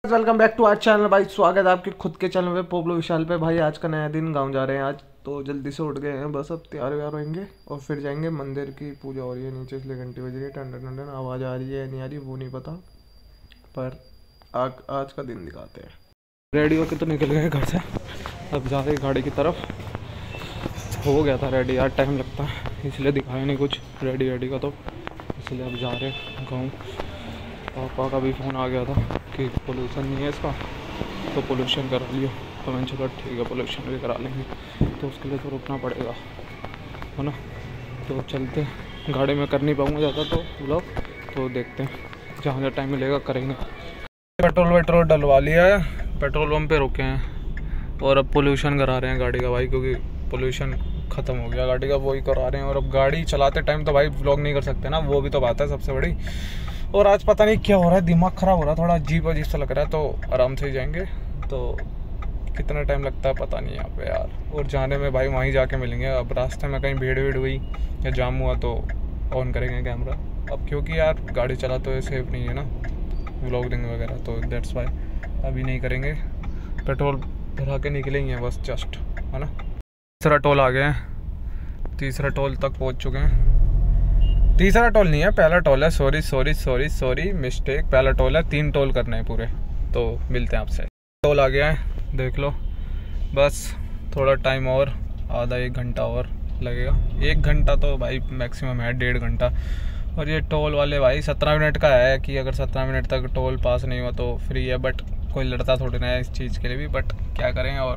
Welcome back to our channel भाई। स्वागत है आपके खुद के चैनल पे पोपलो विशाल पे। भाई आज का नया दिन, गांव जा रहे हैं आज, तो जल्दी से उठ गए हैं। बस अब तैयार व्यार होंगे और फिर जाएंगे। मंदिर की पूजा हो रही है नीचे, इसलिए घंटी बज रही है। टंडन टंडन आवाज़ आ रही है नहीं आ रही वो नहीं पता, पर आज का दिन दिखाते हैं। रेडी होके तो निकल गए घर से, अब जा रहे गाड़ी की तरफ। हो गया था रेडी यार, टाइम लगता है इसलिए दिखाया नहीं कुछ रेडी का, तो इसलिए अब जा रहे हैं गाँव। पापा का भी फ़ोन आ गया था कि पोल्यूशन नहीं है इसका, तो पोल्यूशन करा लियो। तो मैंने चलो ठीक है पोल्यूशन भी करा लेंगे, तो उसके लिए तो रुकना पड़ेगा है ना। तो चलते, गाड़ी में कर नहीं पाऊँगा ज़्यादा तो व्लॉग, तो देखते हैं जहाँ जहाँ टाइम मिलेगा करेंगे। पेट्रोल डलवा लिया है, पेट्रोल पंप पे रुके हैं और अब पोल्यूशन करा रहे हैं गाड़ी का भाई, क्योंकि पोल्यूशन ख़त्म हो गया गाड़ी का, वही करा रहे हैं। और अब गाड़ी चलाते टाइम तो भाई व्लॉग नहीं कर सकते ना, वो भी तो बात है सबसे बड़ी। और आज पता नहीं क्या हो रहा है, दिमाग ख़राब हो रहा है, थोड़ा अजीब सा लग रहा है, तो आराम से ही जाएंगे। तो कितना टाइम लगता है पता नहीं यहाँ पे यार। और जाने में भाई वहीं जाके मिलेंगे। अब रास्ते में कहीं भीड़ हुई या जाम हुआ तो ऑन करेंगे कैमरा। अब क्योंकि यार गाड़ी चला तो सेफ नहीं है ना व्लॉगिंग वगैरह, तो दैट्स वाई अभी नहीं करेंगे। पेट्रोल भरा के निकलेंगे बस जस्ट, है ना। तीसरा टोल आ गया है, तीसरा टोल तक पहुँच चुके हैं। तीसरा टोल नहीं है, पहला टोल है। सॉरी मिस्टेक, पहला टोल है। 3 टोल करने हैं पूरे, तो मिलते हैं आपसे। टोल आ गया है, देख लो। बस थोड़ा टाइम और, आधा 1 घंटा और लगेगा। 1 घंटा तो भाई मैक्सिमम है, 1.5 घंटा। और ये टोल वाले भाई 17 मिनट का है कि अगर 17 मिनट तक टोल पास नहीं हुआ तो फ्री है। बट कोई लड़ता थोड़ी ना है इस चीज़ के लिए भी, बट क्या करें। और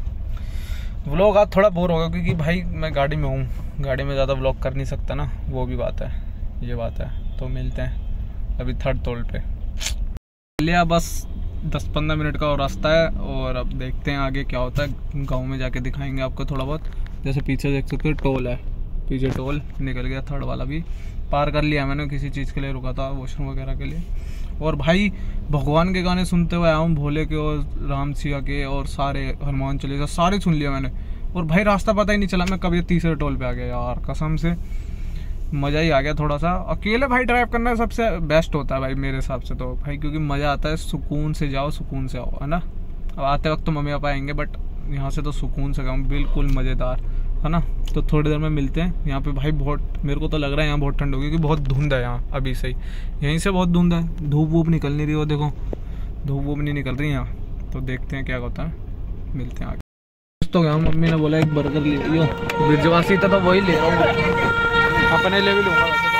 व्लॉग आज थोड़ा बोर होगा क्योंकि भाई मैं गाड़ी में हूँ, गाड़ी में ज़्यादा व्लॉग कर नहीं सकता ना, वो भी बात है, ये बात है। तो मिलते हैं अभी 3rd टोल पे। लिया बस 10-15 मिनट का और रास्ता है, और अब देखते हैं आगे क्या होता है। गांव में जाके दिखाएंगे आपको थोड़ा बहुत। जैसे पीछे देख सकते हो टोल है, पीछे टोल निकल गया। 3rd वाला भी पार कर लिया मैंने, किसी चीज़ के लिए रुका था, वॉशरूम वगैरह के लिए। और भाई भगवान के गाने सुनते हुए आया हूँ, भोले के और राम सिया के और सारे हनुमान चालीसा सारे सुन लिया मैंने। और भाई रास्ता पता ही नहीं चला मैं कब ये तीसरे टोल पे आ गया यार, कसम से मज़ा ही आ गया थोड़ा सा। अकेले भाई ड्राइव करना सबसे बेस्ट होता है भाई मेरे हिसाब से तो भाई, क्योंकि मज़ा आता है, सुकून से जाओ सुकून से आओ, है ना। अब आते वक्त तो मम्मी पापा आएंगे, बट यहाँ से तो सुकून से जाऊँ, बिल्कुल मज़ेदार, है ना। तो थोड़ी देर में मिलते हैं। यहाँ पे भाई बहुत, मेरे को तो लग रहा है यहाँ बहुत ठंड होगी, क्योंकि बहुत धुंध है यहाँ अभी से ही, यहीं से बहुत धुंध है, धूप वूप निकल नहीं रही हो, देखो धूप वूप नहीं निकल रही यहाँ। तो देखते हैं क्या होता है, मिलते हैं आगे। तो यहाँ मम्मी ने बोला एक बर्गर ले लियो, ब्रिजवासी था तो वही ले रहा हूँ, अपने लिए भी लूँगा वैसे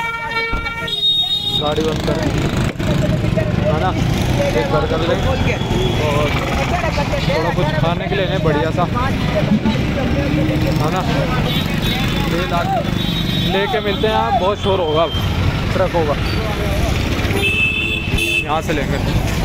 तो। गाड़ी बंद करें, है ना। एक बर्गर लें और थोड़ा कुछ खाने के लिए लें बढ़िया सा, है ना। लेके मिलते हैं। यहाँ बहुत शोर होगा, ट्रक होगा, यहाँ से लेंगे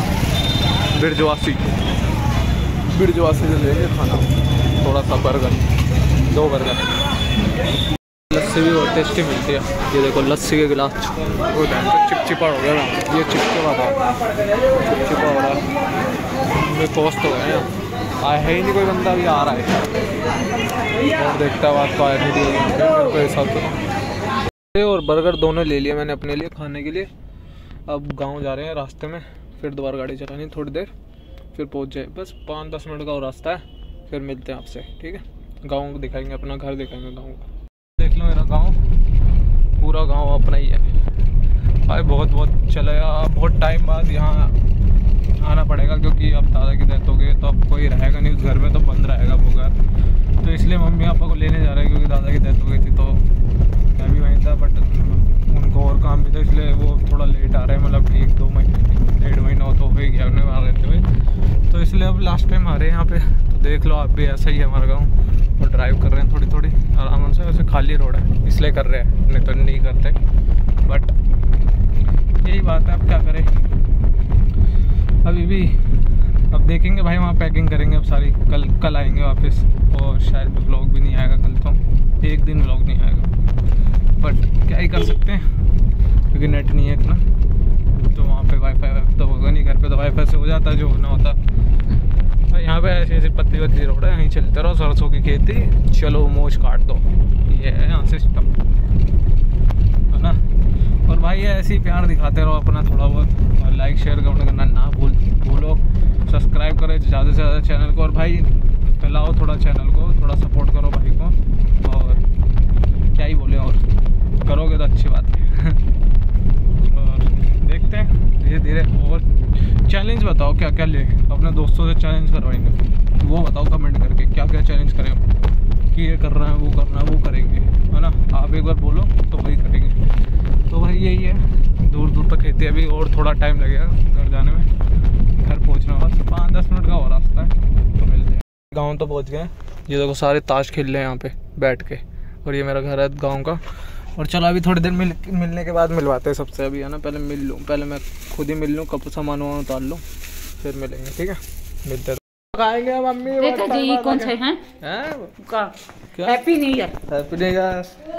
बिरजवासी से लेंगे खाना, थोड़ा सा बर्गर, 2 बर्गर। लस्सी भी बहुत टेस्टी मिलती है, ये देखो लस्सी के गिलास। वो चिपचिपा हो गया ना, ये चिपचिपा हो रहा है। कोस्ट हो गए हैं, आया है ही नहीं कोई बंदा, अभी आ रहा है और देखता है बात तो आया नहीं मेरे को ऐसा तो। और बर्गर दोनों ले लिए मैंने अपने लिए खाने के लिए। अब गाँव जा रहे हैं, रास्ते में फिर दोबारा गाड़ी चलानी थोड़ी देर, फिर पहुँच जाए। बस 5-10 मिनट का और रास्ता है, फिर मिलते हैं आपसे, ठीक है। गाँव दिखाएंगे, अपना घर दिखाएंगे गाँव का। देख लो मेरा गांव, पूरा गांव अपना ही है भाई। बहुत चलेगा, बहुत टाइम बाद यहाँ आना पड़ेगा, क्योंकि अब दादा की डेथ हो गई, तो अब कोई रहेगा नहीं उस घर में, तो बंद रहेगा वो घर। तो इसलिए मम्मी पापा को लेने जा रहे हैं, क्योंकि दादा की डेथ हो गई थी, तो मैं भी वहीं था, बट उनको और काम भी था, इसलिए वो थोड़ा लेट आ रहे हैं। मतलब ठीक 2 महीने 1.5 महीना तो हो ही गया उन्हें वहाँ रहते हुए, तो इसलिए अब लास्ट टाइम आ रहे हैं यहाँ पे। तो देख लो आप भी, ऐसा ही है हमारा गाँव। और ड्राइव कर रहे हैं थोड़ी आराम से, वैसे खाली रोड है इसलिए कर रहे हैं, नहीं तो नहीं करते। बट यही बात है, अब क्या करें। अभी भी अब देखेंगे भाई, वहाँ पैकिंग करेंगे अब सारी, कल आएंगे वापस। और शायद ब्लॉग भी नहीं आएगा कल, तो 1 दिन ब्लॉग नहीं आएगा, बट क्या ही कर सकते हैं, क्योंकि नेट नहीं है इतना। तो वहाँ पे वाईफाई तो होगा नहीं, घर पे तो वाईफाई से हो जाता है जो होना होता। यहाँ पे ऐसी पतली रोड है, यहीं चलते रहो, सरसों की खेती, चलो मोज काट दो, ये है यहाँ सिस्टम, है ना। और भाई ऐसे ही प्यार दिखाते रहो अपना थोड़ा बहुत, और लाइक शेयर कमेंट करना ना भूलो। ज़्यादा चैनल को, और भाई फैलाओ थोड़ा चैनल को, थोड़ा सपोर्ट करो भाई को, और क्या ही बोले, और करोगे तो अच्छी बात है। और देखते हैं धीरे धीरे। और चैलेंज बताओ क्या क्या ले, अपने दोस्तों से चैलेंज करवाएंगे, वो बताओ कमेंट करके क्या क्या चैलेंज करें कि ये कर रहे हैं, वो करना है, वो करेंगे, है ना। आप एक बार बोलो तो वही करेंगे। तो भाई यही है, दूर दूर तक खेती है अभी, और थोड़ा टाइम लगेगा घर जाने में, घर पहुंचना बस 5-10 मिनट का और रास्ता है, तो मिलते हैं। गांव तो पहुंच गए। ये देखो सारे ताश खेल रहे हैं यहाँ पे बैठ के, और ये मेरा घर है गांव का। और चलो अभी थोड़ी देर मिलने के बाद मिलवाते हैं सबसे अभी, है ना। पहले मिल लूँ, पहले मैं खुद ही मिल लूँ, कब सामान वामान उतार लूँ, फिर मिलेंगे, ठीक है। मिलते हैं, खाएंगे मम्मी। ये कौन से हैं? क्या happy new year, happy new year.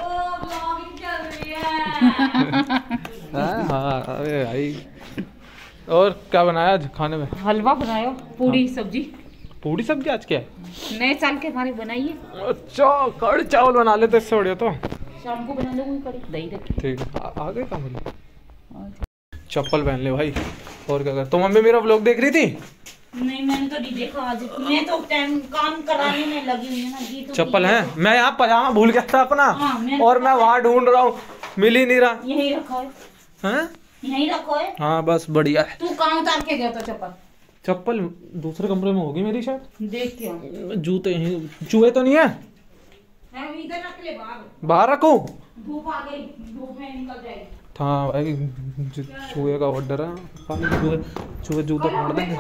हाँ अरे भाई, और क्या बनाया आज खाने में? हलवा बनाया, पूरी सब्जी। पूरी सब्जी आज क्या है? नए साल के हमारे बनाइए। अच्छा कड़ी चावल बना लेते, इससे बढ़िया तो शाम को बना लो कड़ी, दही रखी। ठीक है, आ गए काम में। चप्पल पहन ले भाई, और क्या कर। तो मम्मी मेरा व्लॉग देख रही थी? नहीं मैंने तो नहीं देखा आज, मैं तो टाइम काम कराने में लगी हुई है ना। ये तो चप्पल है, मैं यहाँ पजामा भूल गया था अपना। और मैं वहाँ ढूंढ रहा हूँ, मिल ही नहीं रहा। यही रखा है, यही रखा है। हाँ बस बढ़िया है। तू कहाँ उतार के गया था चप्पल? चप्पल दूसरे कमरे में होगी मेरी शायद, देख के। जूते यहीं, चूहे तो नहीं है? इधर रख ले, बाहर रखूं? धूप आ गई, धूप में निकल जाएगी। हाँ भाई चूहे का ऑर्डर है, चूहे जूते फाड़ देंगे।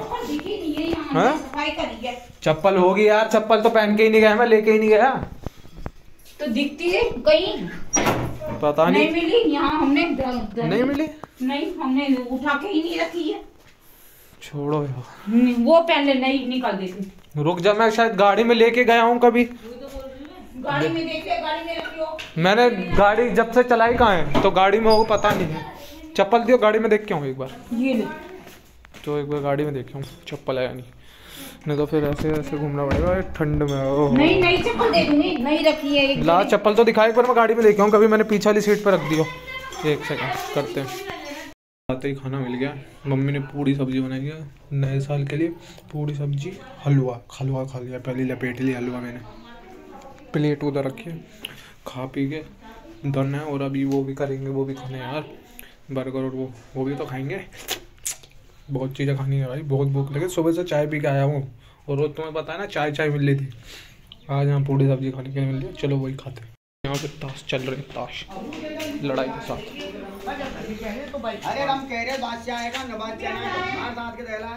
चप्पल होगी यार, चप्पल तो पहन के ही नहीं गया, मैं लेके ही नहीं गया। तो दिखती है कहीं, पता नहीं मिली यहाँ हमने। नहीं मिली, नहीं हमने उठा के ही नहीं रखी है। छोड़ो यार, वो पहले नहीं निकाल देती। रुक जा, मैं शायद गाड़ी में लेके गया हूँ कभी। गाड़ी में देखे, गाड़ी में रखी हो। मैंने गाड़ी जब से चलाई कहाँ है, तो गाड़ी में होगा पता नहीं है। चप्पल दियो, गाड़ी में देख के आऊँ एक बार। ये ले, तो एक बार गाड़ी में देख के आऊँ चप्पल है या नहीं तो फिर ऐसे ऐसे घूमना पड़ेगा ठंड में। नहीं नई चप्पल दे दूंगी, नई रखी है। ला चप्पल तो दिखाई, एक बार मैं गाड़ी में देख के आऊँ कभी, मैंने पीछे वाली सीट पर रख दियो। एक सेकंड करते हैं। आते ही खाना मिल गया, मम्मी ने पूरी सब्जी बनाई है नए साल के लिए। पूरी सब्जी, हलवा खा लिया, पहले लपेट लिया हलवा मैंने, प्लेट उधर रखी है, खा पी के डन है। और अभी वो भी करेंगे, वो भी खाने यार, बर्गर और वो भी तो खाएंगे। बहुत चीज़ें खानी है भाई, बहुत भूख लगे। सुबह से चाय पी के आया हूँ, और रोज तुम्हें पता है ना चाय मिल रही थी, आज यहाँ पूरी सब्जी खाने के लिए मिल रही है। चलो वही खाते हैं। यहाँ पे ताश चल रहे हैं, ताश लड़ाई के साथ। अरे हम कह रहे बादशाह आएगा ना, बादशाह साथ के देला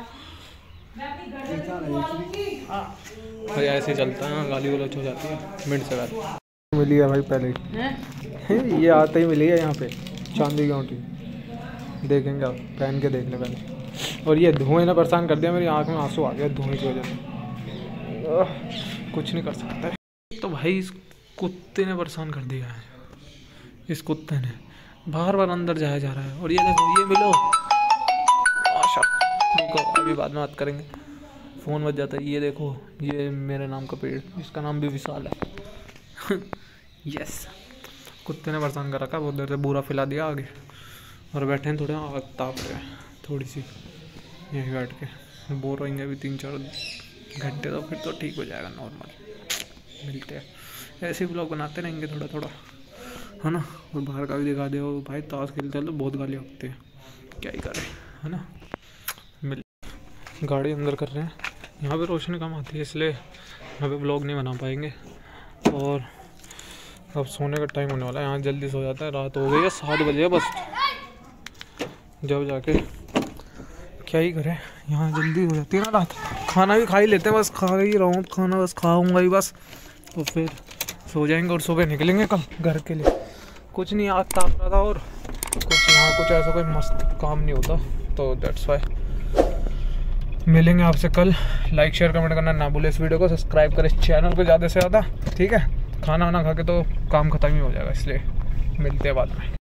भाई ऐसे चलता है, गाली गलौच हो जाती है मिनट से बाद। मिली है भाई पहले ही, ये आते ही मिली है यहाँ पे चांदी की अंगूठी। देखेंगे आप, पहन के देख लें पहले। और ये धुएं ने परेशान कर दिया, मेरी आँख में आंसू आ गया धुएं की वजह से। कुछ नहीं कर सकता। तो भाई इस कुत्ते ने परेशान कर दिया है, इस कुत्ते ने बार बार अंदर जाया जा रहा है। और ये देखो, ये मिलो आशा, देखो अभी बाद में बात करेंगे, फ़ोन बज जाता है। ये देखो, ये मेरे नाम का पेड़, इसका नाम भी विशाल है। यस, कुत्ते ने परेशान कर रखा, बहुत देर से बुरा फैला दिया आगे। और बैठे हैं थोड़े, आग ताप रहे हैं थोड़ी सी, यहीं बैठ के बोर होंगे अभी 3-4 घंटे, तो फिर तो ठीक हो जाएगा नॉर्मल। मिलते हैं, ऐसे ही ब्लॉग बनाते रहेंगे थोड़ा थोड़ा, है ना। और बाहर का भी दिखा दे भाई, ताश खेलते तो बहुत गालियाँ होती हैं, क्या ही करें, है ना। मिल गाड़ी अंदर कर रहे हैं, यहाँ पे रोशनी कम आती है इसलिए यहाँ पे ब्लॉग नहीं बना पाएंगे। और अब सोने का टाइम होने वाला है, यहाँ जल्दी सो जाता है, रात हो गई है 7 बजे बस। जब जाके क्या ही करें, यहाँ जल्दी हो जाती है ना रात। खाना भी खा ही लेते हैं, बस खा ही रहा हूँ खाना, बस खाऊंगा ही बस, तो फिर सो जाएंगे और सुबह निकलेंगे कल घर के लिए। कुछ नहीं, आग ताप रहा था, और कुछ यहाँ कुछ ऐसा कोई मस्त काम नहीं होता, तो दैट्स वाई। मिलेंगे आपसे कल। लाइक शेयर कमेंट करना ना भूले, इस वीडियो को सब्सक्राइब करें, इस चैनल को ज़्यादा से ज़्यादा, ठीक है। खाना वाना खा के तो काम ख़त्म ही हो जाएगा, इसलिए मिलते हैं बाद में।